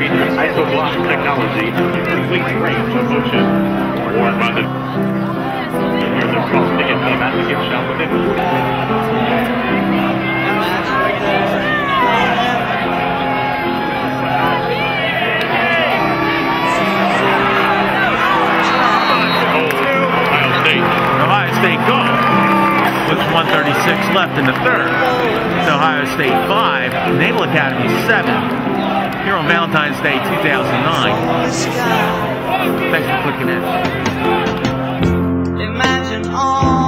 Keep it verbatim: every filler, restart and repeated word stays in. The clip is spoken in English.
features IsoBlock technology, complete range of motion, or bonded. Here's a frosting and pneumatic gift shop within. Ohio State goal with one thirty-six left in the third. It's Ohio State five, Naval Academy seven. Here on Valentine's Day two thousand nine. Thanks for clicking in. Imagine all